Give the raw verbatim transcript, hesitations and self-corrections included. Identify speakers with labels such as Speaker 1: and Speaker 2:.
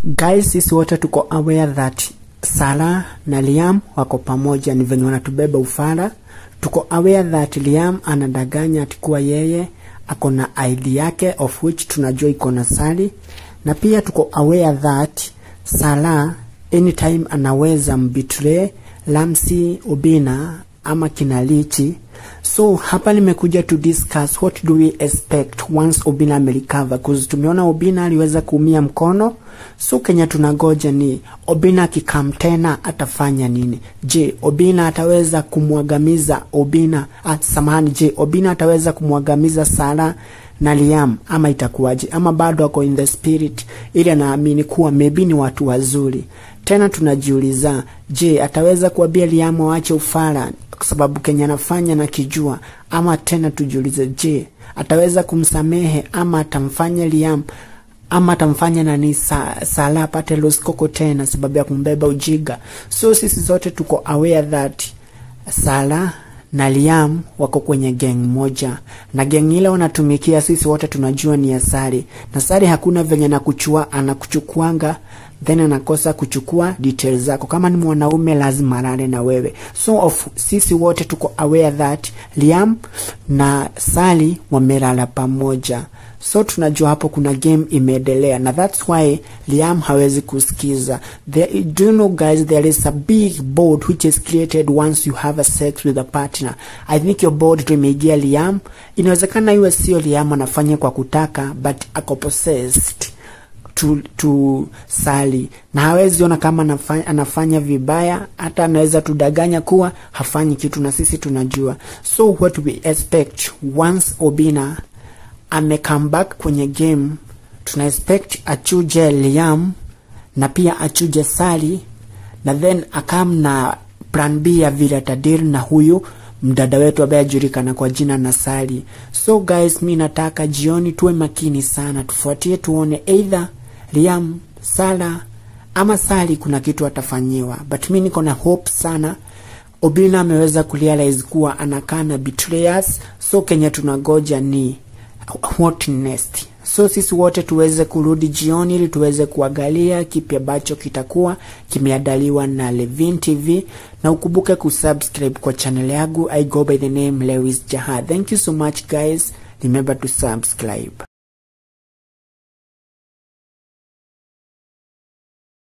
Speaker 1: Guys, sisi wote tuko aware that Sallah na Liam wako pamoja, ni venye wanatubeba ufara. Tuko aware that Liam anadanganya atikuwa yeye ako na I D yake, of which tunajua iko na Sally. Na pia tuko aware that Sallah anytime anaweza mbetray Lamsi, Obina ama Kinalichi. So hapa nimekuja to discuss what do we expect once Obina amerecover, cause tumeona Obina aliweza kuumia mkono. So Kenya tunagoja ni Obina kikam Tena atafanya nini? Je, Obina ataweza kumwagamiza Obina at samahani je Obina ataweza kumwagamiza Sallah na Liam ama itakuwaje? Ama bado ako in the spirit ili anaamini kuwa maybe ni watu wazuri. Tena tunajiuliza, je ataweza kuambia Liam waache ufara kwa sababu Kenya anafanya na kijua? Ama tena tujiulize, je ataweza kumsamehe ama atamfanya Liam ama atamfanya nani sa, Sallah apate Rosecoco tena sababu ya kumbeba ujiga? So sisi zote tuko aware that Sallah na Liam wako kwenye gang moja, na gang ile wanatumikia sisi wote tunajua ni ya Sally. Na Sally hakuna venye na kuchua anakuchukuanga then anakosa kuchukua details zako. Kama ni mwanaume lazima alale na wewe. So of sisi wote tuko aware that Liam na Sally wamelala pamoja. So tunajua hapo kuna game imeendelea, na that's why Liam hawezi kusikiza. There, do you know guys, there is a big board which is created once you have a sex with a partner. I think your board tumeigia Liam. Inawezekana iwe sio Liam anafanya kwa kutaka, but ako possessed to to Sally, na hawezi ona kama anafanya, anafanya vibaya. Hata anaweza tudanganya kuwa hafanyi kitu na sisi tunajua. So what we expect once Obina ame come back kwenye game, tuna expect achuje Liam na pia achuje Sally, na then akam na plan B ya vile tadir na huyu mdada wetu ambaye ajulikana kwa jina na Sally. So guys, mimi nataka jioni tuwe makini sana, tufuatie tuone either Liam, Sallah ama Sally kuna kitu atafanyiwa. But mimi niko na hope sana Obina ameweza kurealize kuwa anakana betrayers. So Kenya tunagoja ni what next. So sisi wote tuweze kurudi jioni ili tuweze kuangalia kipi ambacho kitakuwa kimeandaliwa na Levin T V, na ukumbuke kusubscribe kwa channel yangu. I go by the name Lewis Jahad. Thank you so much guys. Remember to subscribe.